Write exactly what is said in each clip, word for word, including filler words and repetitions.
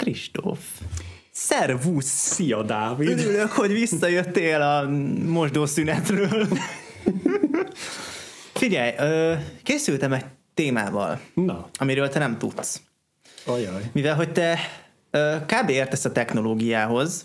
Kristóf. Szervusz! Szia, Dávid! Örülök, hogy visszajöttél a mosdószünetről. Figyelj, készültem egy témával, Na. amiről te nem tudsz. Ajaj. Mivel, hogy te kb. Értesz a technológiához,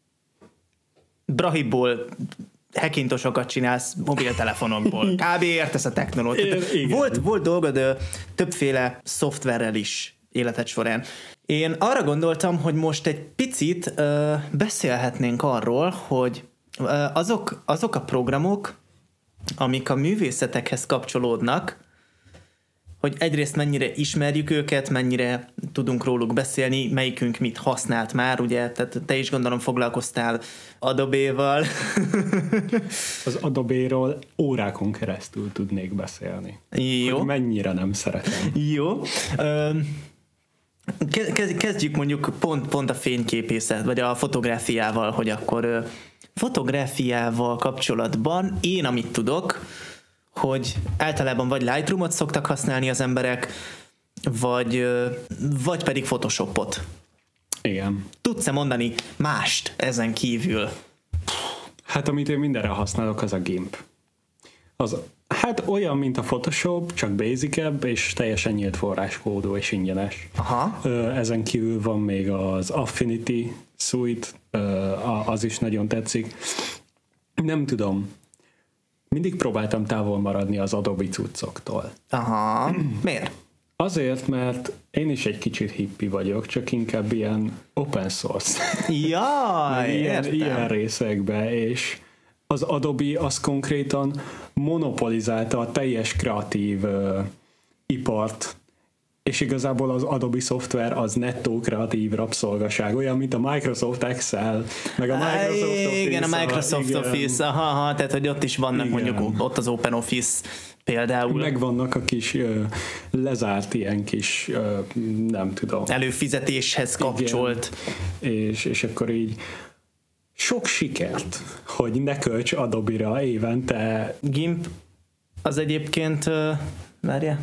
Brahiból hackintosokat csinálsz mobiltelefonokból. Kb. Értesz a technológiát. Volt, volt dolgod ö, többféle szoftverrel is életed során. Én arra gondoltam, hogy most egy picit ö, beszélhetnénk arról, hogy ö, azok, azok a programok, amik a művészetekhez kapcsolódnak, hogy egyrészt mennyire ismerjük őket, mennyire tudunk róluk beszélni, melyikünk mit használt már, ugye, tehát te is gondolom foglalkoztál Adobe-val. Az Adobe-ról órákon keresztül tudnék beszélni. Jó. Hogy mennyire nem szeretem. Jó. Kezdjük mondjuk pont, pont a fényképészet, vagy a fotográfiával, hogy akkor fotográfiával kapcsolatban én, amit tudok, hogy általában vagy Lightroom-ot szoktak használni az emberek, vagy, vagy pedig Photoshopot. Igen. Tudsz-e mondani mást ezen kívül? Hát amit én mindenre használok, az a GIMP. Az, hát olyan, mint a Photoshop, csak basic-ebb, és teljesen nyílt forráskódú és ingyenes. Aha. Ezen kívül van még az Affinity Suite, az is nagyon tetszik. Nem tudom. Mindig próbáltam távol maradni az Adobe cuccoktól. Aha. Miért? Azért, mert én is egy kicsit hippi vagyok, csak inkább ilyen open source. Jaj, ilyen, értem. ilyen részekbe, és az Adobe az konkrétan monopolizálta a teljes kreatív uh, ipart, és igazából az Adobe szoftver az nettó kreatív rabszolgaság, olyan, mint a Microsoft Excel, meg a Microsoft Á, Office. igen, a Microsoft igen. Office, aha, aha, tehát hogy ott is vannak, igen. Mondjuk ott az Open Office például. Megvannak a kis uh, lezárt ilyen kis, uh, nem tudom. Előfizetéshez kapcsolt. És, és akkor így sok sikert, hogy ne költs Adobe-ra évente. GIMP az egyébként, uh, várjál,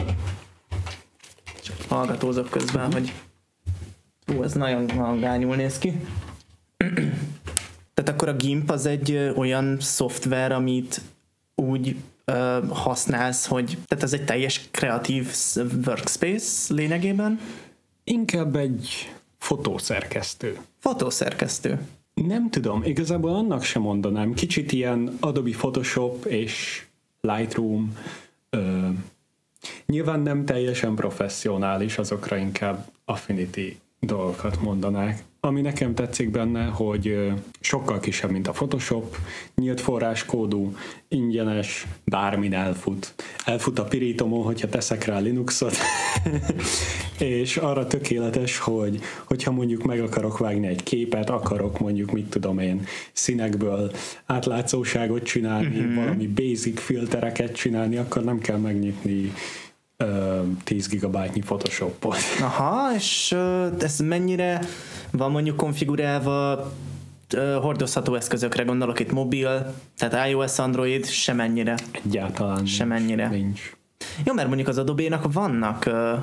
csak hallgatózok közben, hogy hú, ez nagyon hangányul néz ki. Tehát akkor a GIMP az egy uh, olyan szoftver, amit úgy uh, használsz, hogy tehát ez egy teljes kreatív workspace lényegében? Inkább egy fotószerkesztő. Fotószerkesztő. Nem tudom, igazából annak sem mondanám. Kicsit ilyen Adobe Photoshop és Lightroom. Ö, nyilván nem teljesen professzionális, azokra inkább Affinity dolgokat mondanák. Ami nekem tetszik benne, hogy sokkal kisebb, mint a Photoshop, nyílt forráskódú, ingyenes, bármin elfut. Elfut a pirítomon, hogyha teszek rá Linuxot, és arra tökéletes, hogy hogyha mondjuk meg akarok vágni egy képet, akarok mondjuk, mit tudom én, színekből átlátszóságot csinálni, uh-huh. valami basic filtereket csinálni, akkor nem kell megnyitni tíz gigabájtnyi Photoshopot. Aha, és ez mennyire van mondjuk konfigurálva hordozható eszközökre, gondolok itt mobil, tehát iOS, Android, semennyire. Egyáltalán semennyire. Nincs, nincs. Jó, mert mondjuk az Adobe-nak vannak... Uh...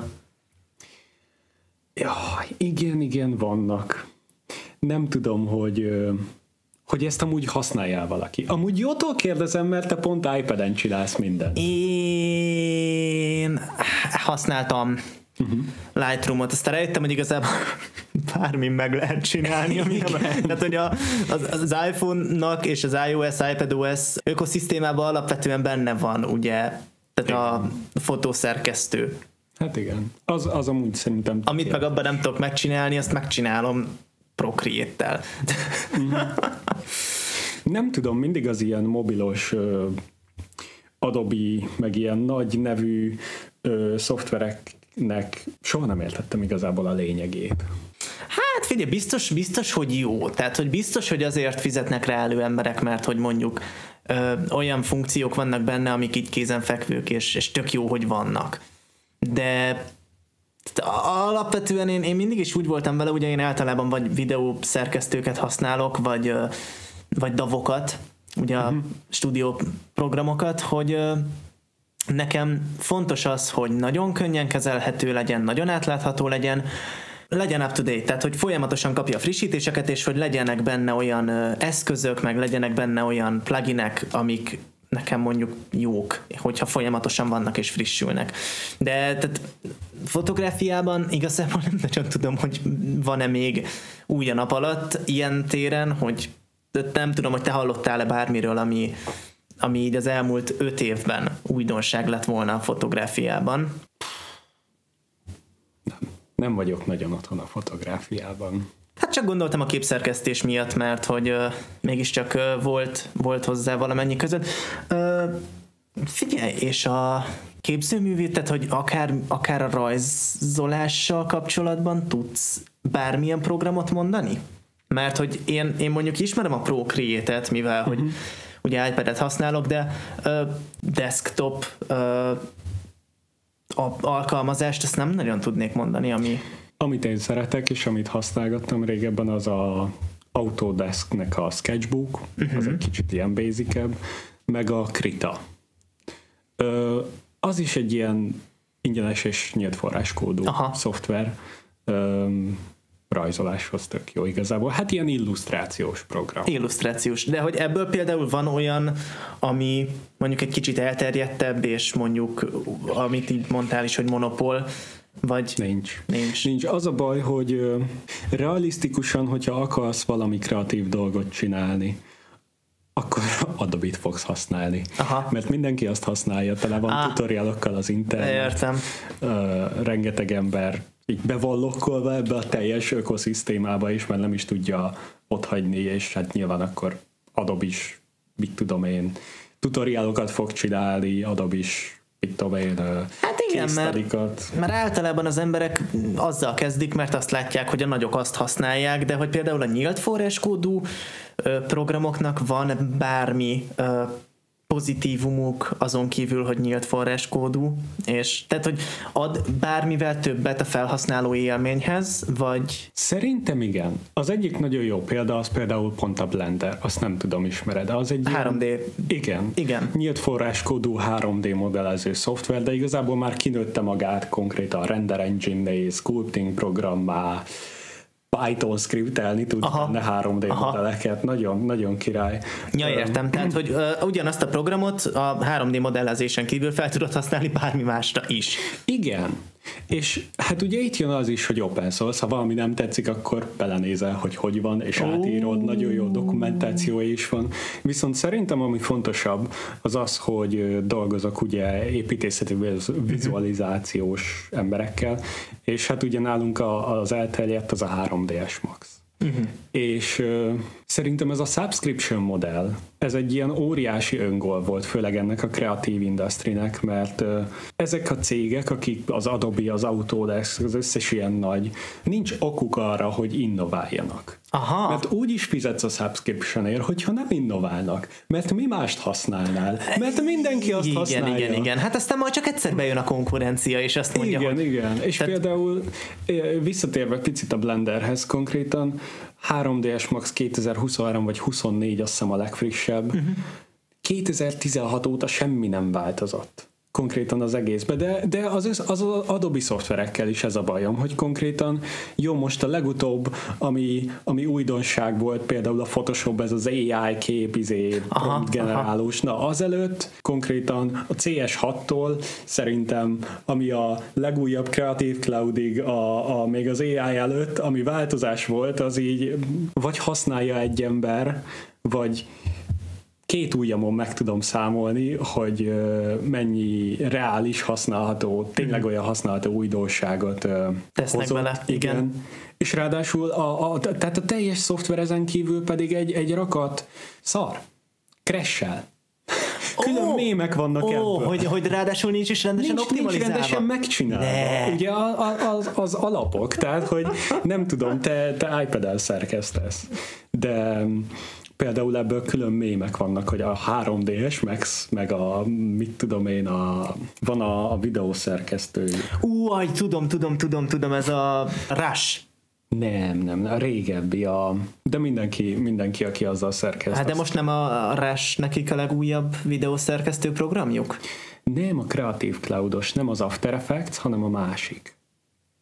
Ja, igen, igen, vannak. Nem tudom, hogy... hogy ezt amúgy használja valaki. Amúgy jótól kérdezem, mert te pont iPad-en csinálsz mindent. Én használtam uh-huh. Lightroom-ot, aztán rájöttem, hogy igazából bármin meg lehet csinálni. Ami tehát, hogy a, az, az iPhone-nak és az iOS, iPadOS ökoszisztémában alapvetően benne van, ugye, tehát igen. A fotószerkesztő. Hát igen. Az, az amúgy szerintem... Amit ilyen. Meg abban nem tudok megcsinálni, azt megcsinálom Procreate-tel. Uh-huh. Nem tudom, mindig az ilyen mobilos uh, Adobe, meg ilyen nagy nevű uh, szoftvereknek soha nem értettem igazából a lényegét. Hát figyelj, biztos, biztos, hogy jó. Tehát, hogy biztos, hogy azért fizetnek rá elő emberek, mert hogy mondjuk ö, olyan funkciók vannak benne, amik így kézenfekvők, és, és tök jó, hogy vannak. De alapvetően én, én mindig is úgy voltam vele, ugye én általában vagy videó szerkesztőket használok, vagy, vagy davokat, ugye uh-huh. a stúdió programokat, hogy nekem fontos az, hogy nagyon könnyen kezelhető legyen, nagyon átlátható legyen, legyen up to date, tehát hogy folyamatosan kapja a frissítéseket, és hogy legyenek benne olyan eszközök, meg legyenek benne olyan pluginek, amik nekem mondjuk jók, hogyha folyamatosan vannak és frissülnek. De tehát fotográfiában igazából nem nagyon tudom, hogy van-e még új a nap alatt ilyen téren, hogy nem tudom, hogy te hallottál-e bármiről, ami, ami így az elmúlt öt évben újdonság lett volna a fotográfiában. Nem, nem vagyok nagyon otthon a fotográfiában. Hát csak gondoltam a képszerkesztés miatt, mert hogy uh, mégiscsak uh, volt, volt hozzá valamennyi között. Uh, figyelj, és a képzőművé, tehát hogy akár, akár a rajzolással kapcsolatban tudsz bármilyen programot mondani? Mert hogy én, én mondjuk ismerem a Procreate-et, mivel uh-huh. hogy ugye iPad-et használok, de uh, desktop uh, alkalmazást ezt nem nagyon tudnék mondani, ami... Amit én szeretek, és amit használgattam régebben, az a Autodesk-nek a Sketchbook, uh-huh. az egy kicsit ilyen basic-ebb, meg a Krita. Ö, az is egy ilyen ingyenes és nyílt forráskódú Aha. szoftver, ö, rajzoláshoz tök jó igazából. Hát ilyen illusztrációs program. Illusztrációs, de hogy ebből például van olyan, ami mondjuk egy kicsit elterjedtebb, és mondjuk, amit így mondtál is, hogy monopól, vagy nincs. nincs. Nincs. Az a baj, hogy realisztikusan, hogyha akarsz valami kreatív dolgot csinálni, akkor Adobe-t fogsz használni. Aha. Mert mindenki azt használja, tele van ah. tutorialokkal az internet. Értem. Uh, rengeteg ember így bevallokkolva ebbe a teljes ökoszisztémába is, mert nem is tudja otthagyni, és hát nyilván akkor Adobe is, mit tudom én, tutorialokat fog csinálni, Adobe is mit tudom én, hát igen, mert, mert általában az emberek azzal kezdik, mert azt látják, hogy a nagyok azt használják, de hogy például a nyílt forráskódú programoknak van bármi pozitívumuk azon kívül, hogy nyílt forráskódú, és tehát, hogy ad bármivel többet a felhasználó élményhez, vagy... Szerintem igen. Az egyik nagyon jó példa, az például pont a Blender, azt nem tudom, ismered, de az egy három dé. Ilyen, igen. igen. Nyílt forráskódú három dé modellező szoftver, de igazából már kinőtte magát konkrétan Render Engine-né, Sculpting programmá, Python scriptelni tud benne három dé Aha. modelleket, nagyon, nagyon király. Ja, értem, tehát, hogy uh, ugyanazt a programot a három dé modellezésen kívül fel tudod használni bármi másra is. Igen, és hát ugye itt jön az is, hogy open source, ha valami nem tetszik, akkor belenézel, hogy hogy van, és oh. átírod, nagyon jó dokumentációja is van. Viszont szerintem ami fontosabb, az az, hogy dolgozok ugye építészeti vizualizációs emberekkel, és hát ugye nálunk az elterjedt az a három dé-es Max. Uh-huh. És uh, szerintem ez a subscription modell, ez egy ilyen óriási öngól volt, főleg ennek a kreatív industrynek, mert uh, ezek a cégek, akik az Adobe, az Autodesk, az összes ilyen nagy, nincs okuk arra, hogy innováljanak. Aha. Mert úgy is fizetsz a subscriptionért, hogyha nem innoválnak. Mert mi mást használnál? Mert mindenki azt igen, használja. Igen, igen, hát aztán majd csak egyszer bejön a konkurencia, és azt mondja, igen, hogy... Igen, és Tehát... például visszatérve picit a Blenderhez konkrétan, három dé-es Max kétezer-huszonhárom vagy huszonnégy, azt hiszem a legfrissebb. Uh-huh. kétezer-tizenhat óta semmi nem változott. Konkrétan az egészben, de, de az, az, az Adobe szoftverekkel is ez a bajom, hogy konkrétan jó, most a legutóbb, ami, ami újdonság volt, például a Photoshop, ez az á i kép, izé, prompt generálós, na azelőtt konkrétan a cé es hattól szerintem, ami a legújabb Creative Cloudig, a, a, még az á i előtt, ami változás volt, az így vagy használja egy ember, vagy két ujjamon meg tudom számolni, hogy mennyi reális használható, tényleg olyan használható újdonságot tesznek hozott. Bele, igen. igen. És ráadásul a, a, tehát a teljes szoftver ezen kívül pedig egy, egy rakat szar, crash-sel. Külön oh, mémek vannak oh, ebből. Hogy, hogy ráadásul nincs is rendesen nincs, optimalizálva. Nincs rendesen megcsinálva. Ne. Ugye az, az alapok, tehát hogy nem tudom, te, te iPad-el szerkesztesz, de például ebből külön mémek vannak, hogy a három dé-es Max, meg a, mit tudom én, a, van a, a videószerkesztő. Ú, aj, tudom, tudom, tudom, tudom, ez a Rush. Nem, nem, a régebbi, a, de mindenki, mindenki, aki azzal szerkeszt. Hát de most nem a Rush nekik a legújabb videószerkesztő programjuk? Nem a Creative Cloudos, nem az After Effects, hanem a másik.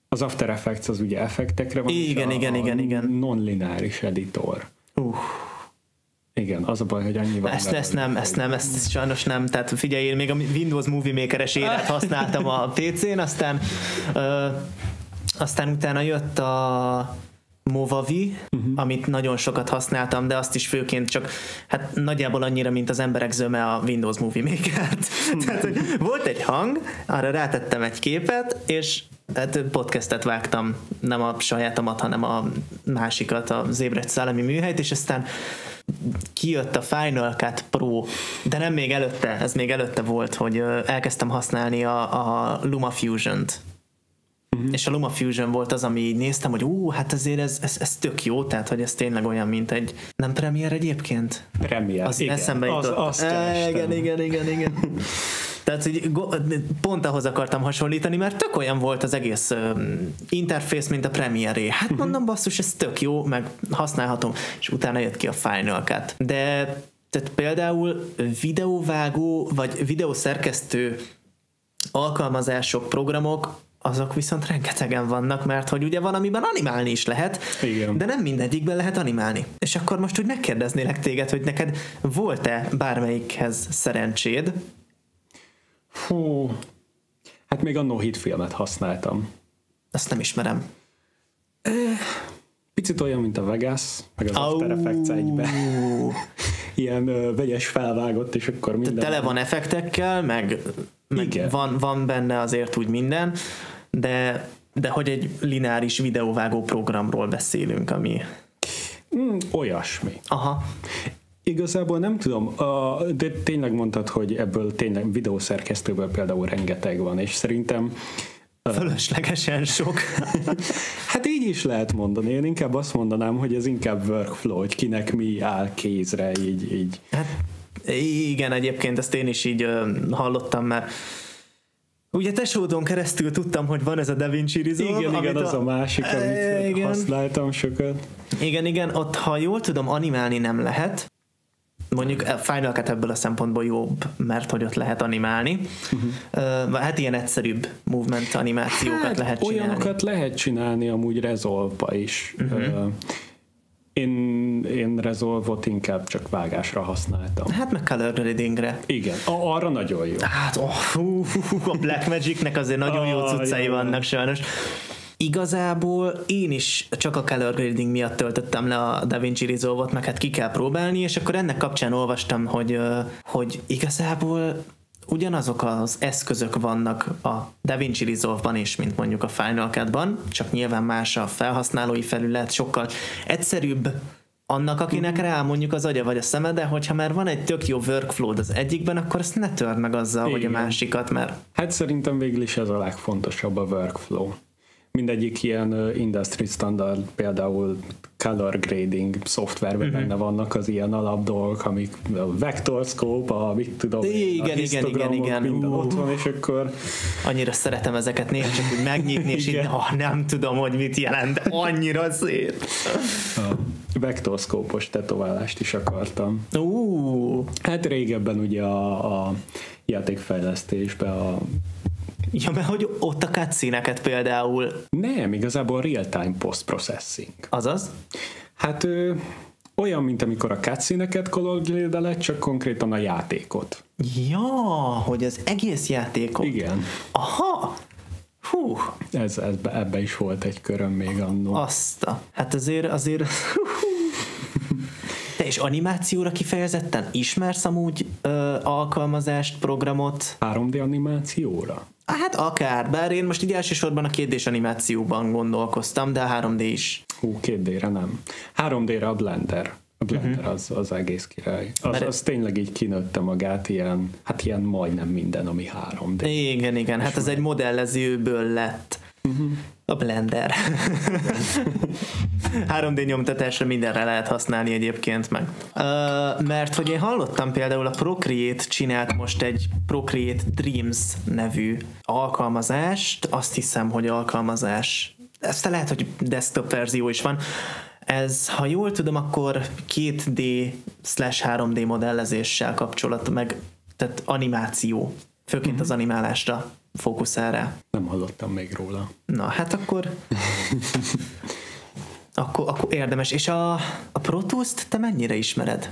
Az After Effects az ugye effektekre van, igen, és igen, a, igen, igen. non-lineáris editor. Uh. Igen, az a baj, hogy annyival... Ezt, ezt nem, ezt nem, ezt sajnos nem. Tehát figyelj, én még a Windows Movie Maker-es élet használtam a pé cén, aztán ö, aztán utána jött a Movavi, uh-huh. amit nagyon sokat használtam, de azt is főként csak, hát nagyjából annyira, mint az emberek zöme a Windows Movie Maker-t. Tehát, hogy volt egy hang, arra rátettem egy képet, és hát podcastet vágtam, nem a sajátomat, hanem a másikat, a Zébrecht Szellemi Műhelyt, és aztán kijött a Final Cut Pro, de nem még előtte, ez még előtte volt, hogy elkezdtem használni a, a LumaFusion-t. Uh-huh. És a LumaFusion volt az, ami így néztem, hogy ú, hát azért ez, ez, ez tök jó, tehát hogy ez tényleg olyan, mint egy, nem Premiere egyébként? Premiere, az igen. Eszembe jutott. Az, e, igen, igen, igen, igen. Tehát hogy pont ahhoz akartam hasonlítani, mert tök olyan volt az egész um, interfész, mint a Premiere-é. Hát uh-huh. mondom, basszus, ez tök jó, meg használhatom, és utána jött ki a Final Cut. De tehát például videóvágó, vagy videószerkesztő alkalmazások, programok, azok viszont rengetegen vannak, mert hogy ugye van, amiben animálni is lehet, igen. de nem mindegyikben lehet animálni. És akkor most úgy megkérdeznélek téged, hogy neked volt-e bármelyikhez szerencséd? Hú, hát még a No-Hit filmet használtam. Azt nem ismerem. Picit olyan, mint a Vegas, meg az oh. After Effects egybe. Ilyen ö, vegyes felvágott, és akkor minden... Te tele van effektekkel, meg, meg van, van benne azért úgy minden, de, de hogy egy lineáris videóvágó programról beszélünk, ami... Mm, olyasmi. Aha. Igazából nem tudom, de tényleg mondtad, hogy ebből tényleg videószerkesztőből például rengeteg van, és szerintem... Fölöslegesen sok. Hát így is lehet mondani. Én inkább azt mondanám, hogy ez inkább workflow, hogy kinek mi áll kézre, így. így. Hát igen, egyébként ezt én is így uh, hallottam, mert ugye tesódon keresztül tudtam, hogy van ez a DaVinci Resolve. Igen, igen, az a, a másik, amit igen. használtam sokat. Igen, igen, ott ha jól tudom, animálni nem lehet. Mondjuk a Final Cut ebből a szempontból jobb, mert hogy ott lehet animálni. Uh-huh. Uh, hát ilyen egyszerűbb movement animációkat hát, lehet csinálni. Olyanokat lehet csinálni amúgy Resolve-ba is. Uh-huh. Uh, én, én Resolve-ot inkább csak vágásra használtam. Hát meg color gradingre. Igen, a, arra nagyon jó. Hát oh, hú, hú, hú, a Blackmagicnek azért nagyon jó cuccai ah, vannak sajnos. Igazából én is csak a color grading miatt töltöttem le a DaVinci Resolve-ot, meg hát ki kell próbálni, és akkor ennek kapcsán olvastam, hogy, hogy igazából ugyanazok az eszközök vannak a DaVinci Resolve-ban is, mint mondjuk a Final Cut-ban, csak nyilván más a felhasználói felület, sokkal egyszerűbb annak, akinek mm-hmm. rá mondjuk az agya vagy a szeme, de hogyha már van egy tök jó workflow az egyikben, akkor ezt ne törd meg azzal, igen. hogy a másikat, mert... Hát szerintem végül is ez a legfontosabb, a workflow. Mindegyik ilyen uh, industry standard, például color grading szoftverben uh-huh. benne vannak az ilyen alap dolgok, amik a vector scope, a mit tudom, igen, a igen, igen, igen. minden uh. ott van, és akkor... Annyira szeretem ezeket néha csak úgy megnyitni, és így oh, nem tudom, hogy mit jelent, de annyira szép. A vector scope-os tetoválást is akartam. Uh. Hát régebben ugye a, a játékfejlesztésben a ja, mert hogy ott a cutscene-eket például... Nem, igazából real-time post-processing. Azaz? Hát ö, olyan, mint amikor a cutscene-eket color-gradeled, csak konkrétan a játékot. Ja, hogy az egész játékot. Igen. Aha! Hú. Ez, ez, ebbe is volt egy köröm még annó. Azt a... Hát azért... azért... Te és animációra kifejezetten ismersz amúgy ö, alkalmazást, programot? három dé animációra? Hát akár, bár én most így elsősorban a két dés animációban gondolkoztam, de a három dé is. Hú, két dére nem. három dére a Blender. A Blender uh-huh. az, az egész király. Az, az tényleg így kinőtte magát, ilyen, hát ilyen majdnem minden, ami három dé. Igen, igen, hát ez egy modellezőből lett. Uh-huh. A Blender. három dé nyomtatásra mindenre lehet használni egyébként meg. Uh, mert hogy én hallottam például a Procreate csinált most egy Procreate Dreams nevű alkalmazást, azt hiszem, hogy alkalmazás. Ezt lehet, hogy desktop verzió is van. Ez, ha jól tudom, akkor két dé slash három dé modellezéssel kapcsolat, meg tehát animáció Főként uh-huh. az animálásra fókuszál rá. Nem hallottam még róla. Na, hát akkor... akkor, akkor érdemes. És a, a Pro Tools-t te mennyire ismered?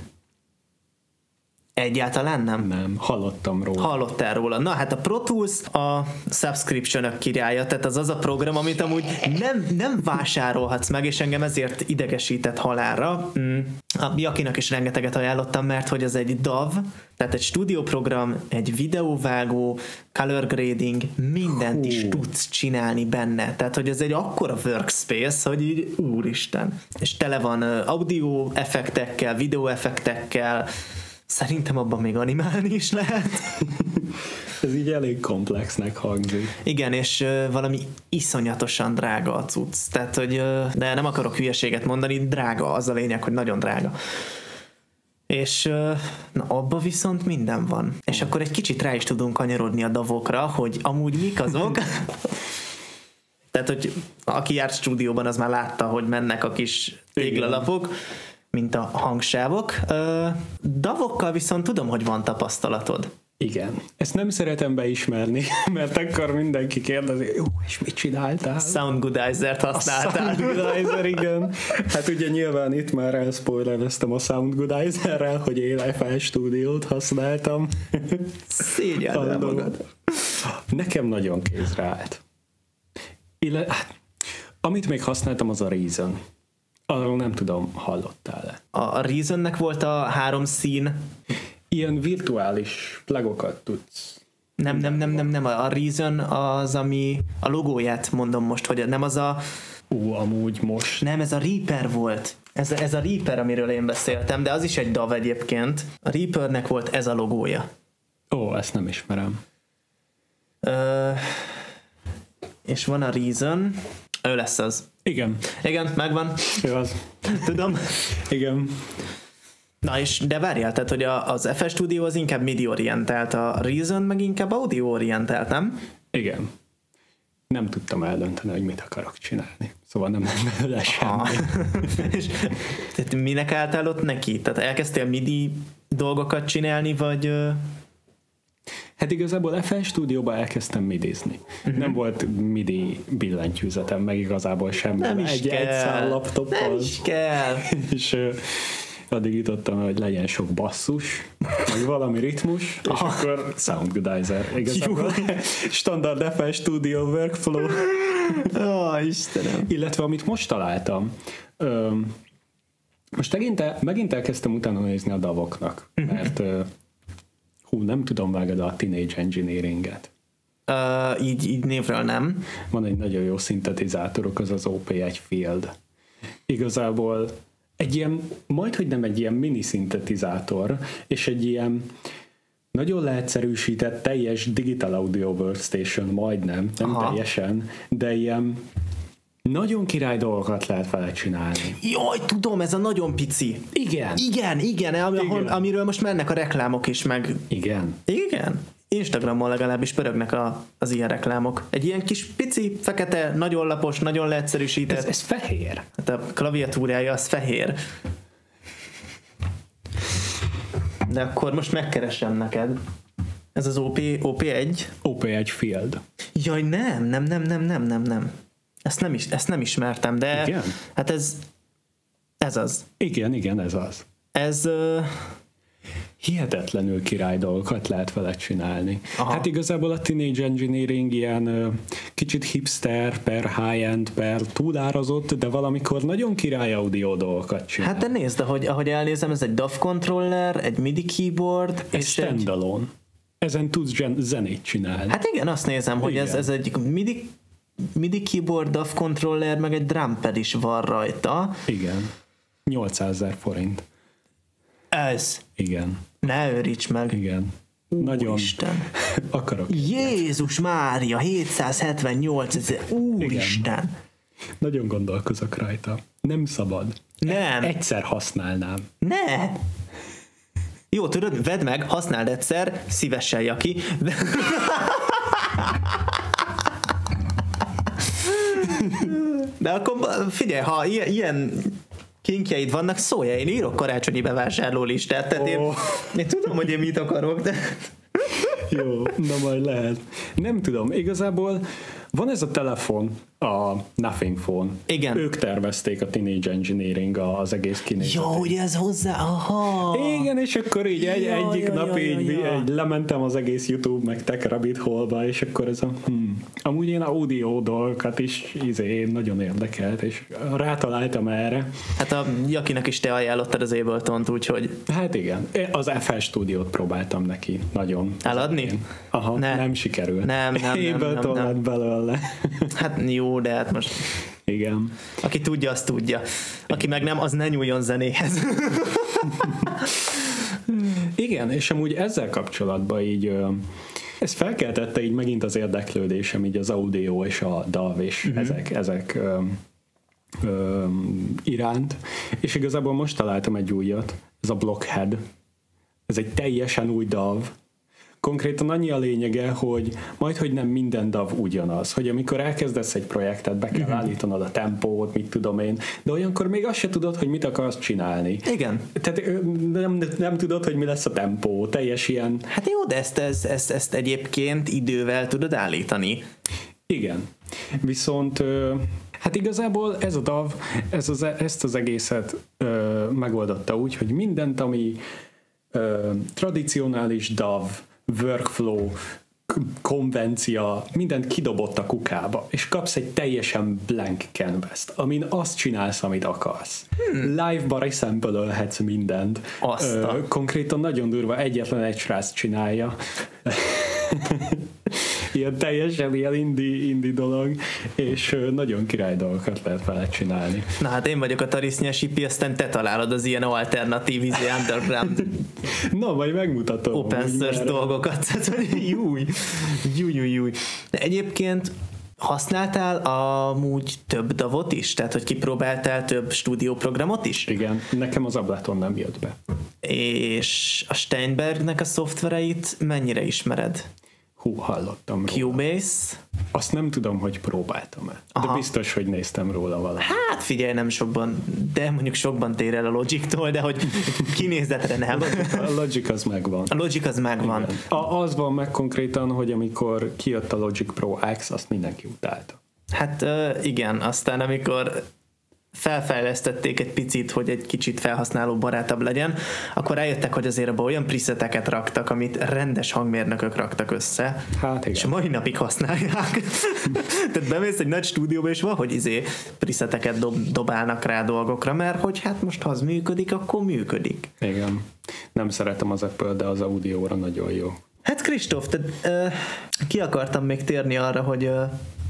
Egyáltalán nem? Nem, hallottam róla. Hallottál róla. Na hát a Pro Tools a subscription-ök királya, tehát az az a program, amit amúgy nem, nem vásárolhatsz meg, és engem ezért idegesített halálra. Mm. A Jakinak is rengeteget ajánlottam, mert hogy az egy dé á vé, tehát egy stúdióprogram, egy videóvágó, color grading, mindent Hú. is tudsz csinálni benne. Tehát, hogy ez egy akkora workspace, hogy így úristen. És tele van audio effektekkel, videó effektekkel, szerintem abban még animálni is lehet. Ez így elég komplexnek hangzik. Igen, és uh, valami iszonyatosan drága a cucc. Tehát, hogy, uh, de nem akarok hülyeséget mondani, drága, az a lényeg, hogy nagyon drága. És uh, na, abba viszont minden van. És akkor egy kicsit rá is tudunk kanyarodni a davokra, hogy amúgy mik azok. Tehát, hogy aki járt stúdióban, az már látta, hogy mennek a kis téglalapok, mint a hangsávok. Uh, davokkal viszont tudom, hogy van tapasztalatod. Igen. Ezt nem szeretem beismerni, mert akkor mindenki kérdezi, jó, és mit csináltál? Soundgoodizer-t használtál. A Soundgoodizer, igen. Hát ugye nyilván itt már elspoilereztem a Soundgoodizer-rel, hogy én ef el Studio-t használtam. Szégyeld el magad. Nekem nagyon kézre állt. Ille, hát, amit még használtam, az a Reason. Arról nem tudom, hallottál-e? A Reasonnek volt a három szín. Ilyen virtuális plugokat tudsz. Nem, nem, nem, nem, nem. A Reason az, ami a logóját mondom most, hogy nem az a... Ú, amúgy most. Nem, ez a Reaper volt. Ez a, ez a Reaper, amiről én beszéltem, de az is egy dé á vé egyébként. A Reapernek volt ez a logója. Ó, ezt nem ismerem. Ö, és van a Reason. Ő lesz az. Igen. Igen, megvan. Ő az. Tudom. Igen. Na és de várjál, tehát hogy a, az ef el Studio az inkább MIDI-orientált, a Reason meg inkább audio-orientált, nem? Igen. Nem tudtam eldönteni, hogy mit akarok csinálni. Szóval nem nem belőle semmi. És tehát minek álltál ott neki? Tehát elkezdtél MIDI dolgokat csinálni, vagy... Hát igazából ef el Studio-ba elkezdtem midizni. Uh-huh. Nem volt MIDI billentyűzetem, meg igazából semmi. Nem is egy, kell. Egy szál laptoppal. Nem is kell. És uh, addig jutottam, hogy legyen sok basszus, meg valami ritmus, és Aha. akkor Soundgoodizer. Igazából standard ef el Studio workflow. Ó, oh, Istenem. Illetve amit most találtam, um, most megint, el, megint elkezdtem utána nézni a davoknak, uh-huh. mert uh, hú, nem tudom, vágod a Teenage Engineering-et. Uh, így, így névről nem. Van egy nagyon jó szintetizátorok, az az o pé egy Field. Igazából egy ilyen, majdhogy nem egy ilyen mini szintetizátor, és egy ilyen nagyon leegyszerűsített, teljes Digital Audio Workstation, majdnem, nem Aha. teljesen, de ilyen nagyon király dolgokat lehet vele csinálni. Jaj, tudom, ez a nagyon pici. Igen. Igen, igen, ahol, igen. amiről most mennek a reklámok is, meg... Igen. Igen. Instagramon legalábbis pörögnek a, az ilyen reklámok. Egy ilyen kis pici, fekete, nagyon lapos, nagyon leegyszerűsített. Ez, ez fehér. Hát a klaviatúrája az fehér. De akkor most megkeresem neked. Ez az o pé, o pé egy? o pé egy Field. Jaj, nem, nem, nem, nem, nem, nem, nem. Ezt nem, is, ezt nem ismertem, de igen? Hát ez ez az. Igen, igen, ez az. Ez... Uh... hihetetlenül király dolgokat lehet vele csinálni. Aha. Hát igazából a Teenage Engineering ilyen uh, kicsit hipster, per high-end, per túlárazott, de valamikor nagyon király audio dolgokat csinál. Hát de nézd, ahogy, ahogy elnézem, ez egy dé á vé controller, egy MIDI keyboard, ez és standalone. Egy... Ezen tudsz zenét csinálni. Hát igen, azt nézem, hogy ez, ez egy MIDI, MIDI keyboard, dé á vé controller, meg egy drumpad is van rajta. Igen. nyolcszázezer forint. Ez. Igen. Ne őríts meg. Igen. Nagyon Isten. akarok. Jézus Mária, hétszázhetvennyolc ezer. Úristen. Nagyon gondolkozok rajta. Nem szabad. Nem. Egyszer használnám. Ne. Jó, tudod, vedd meg, használd egyszer, szívesen, Jaki. De akkor figyelj, ha ilyen, ilyen kinkjeid vannak, szólja, én írok karácsonyi bevásárló listát, tehát oh. én, én tudom, hogy én mit akarok, de... Jó, na majd lehet. Nem tudom, igazából van ez a telefon, a Nothing Phone. Igen. Ők tervezték a Teenage Engineering az egész kinézetét. Jó, ugye ez hozzá, aha. Igen, és akkor így egy, Ja, egyik ja, nap ja, így, ja, ja. így lementem az egész YouTube, meg Tech Rabbit Hole-ba, és akkor ez a hmm, amúgy én audio dolgokat is izé, nagyon érdekelt, és rátaláltam erre. Hát a Jakinak is te ajánlottad az Ableton-t, úgyhogy... Hát igen, az ef el Studiót próbáltam neki nagyon. Eladni? Aha, ne. nem sikerült. Nem, nem, nem, Ableton nem, nem. lett belőle. Hát jó, de hát most... Igen. Aki tudja, az tudja. Aki meg nem, az ne nyúljon zenéhez. Igen, és amúgy ezzel kapcsolatban így ez felkeltette így megint az érdeklődésem így az audio és a dáv és uh-huh. ezek, ezek ö, ö, iránt, és igazából most találtam egy újat, ez a Blockhead. Ez egy teljesen új dáv. Konkrétan annyi a lényege, hogy majdhogy nem minden dáv ugyanaz, hogy amikor elkezdesz egy projektet, be kell uh-huh. állítanod a tempót, mit tudom én, de olyankor még azt se tudod, hogy mit akarsz csinálni. Igen. Tehát nem, nem tudod, hogy mi lesz a tempó, teljes ilyen... Hát jó, de ezt, ezt, ezt, ezt egyébként idővel tudod állítani. Igen. Viszont hát igazából ez a dáv, ez az, ezt az egészet ö, megoldotta úgy, hogy mindent, ami ö, tradicionális dáv, workflow, konvencia, mindent kidobott a kukába, és kapsz egy teljesen blank canvas-t, amin azt csinálsz, amit akarsz. Hmm. Live-ba resample-ölhetsz mindent. Ö, konkrétan nagyon durva, egyetlen egy srác csinálja. Ilyen teljesen ilyen indie, indie dolog, és nagyon király dolgokat lehet vele csinálni. Na hát én vagyok a tarisznyás hippie, aztán te találod az ilyen alternatív, izé underground Na, majd megmutatom. open source dolgokat. Júj, júj, júj, júj. De egyébként használtál amúgy több davot is? Tehát, hogy kipróbáltál több stúdióprogramot is? Igen, nekem az Ableton nem jött be. És a Steinbergnek a szoftvereit mennyire ismered? Hú, hallottam róla. Cubase? Azt nem tudom, hogy próbáltam-e. Aha. De biztos, hogy néztem róla valamit. Hát figyelj, nem sokban, de mondjuk sokban tér el a Logic-tól, de hogy kinézetre nem. A Logic az megvan. A Logic az megvan. A, az van meg konkrétan, hogy amikor kijött a Logic Pro X, azt mindenki utálta. Hát igen, aztán amikor felfejlesztették egy picit, hogy egy kicsit felhasználó barátabb legyen, akkor rájöttek, hogy azért abban olyan preseteket raktak, amit rendes hangmérnökök raktak össze, hát igen. És mai napig használják. Tehát bemész egy nagy stúdióba, és valahogy izé preseteket dob, dobálnak rá dolgokra, mert hogy hát most ha az működik, akkor működik. Igen. Nem szeretem az Apple, de az audióra nagyon jó. Hát Kristóf, te, uh, ki akartam még térni arra, hogy uh,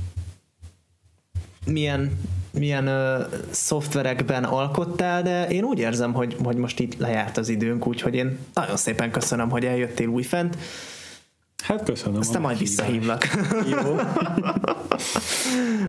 milyen milyen ö, szoftverekben alkottál, de én úgy érzem, hogy, hogy most itt lejárt az időnk, úgyhogy én nagyon szépen köszönöm, hogy eljöttél újfent. Hát köszönöm. Aztán majd visszahívlak. Jó.